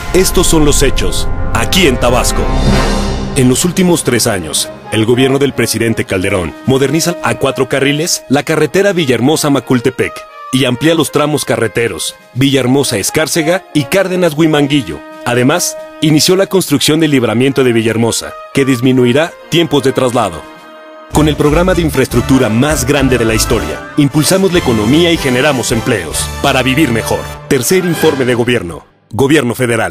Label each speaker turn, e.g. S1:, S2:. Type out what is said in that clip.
S1: Estos son los hechos, aquí en Tabasco. En los últimos 3 años, el gobierno del presidente Calderón moderniza a 4 carriles la carretera Villahermosa-Macultepec y amplía los tramos carreteros Villahermosa-Escárcega y Cárdenas-Huimanguillo. Además, inició la construcción del libramiento de Villahermosa, que disminuirá tiempos de traslado. Con el programa de infraestructura más grande de la historia, impulsamos la economía y generamos empleos para vivir mejor. Tercer informe de gobierno. Gobierno Federal.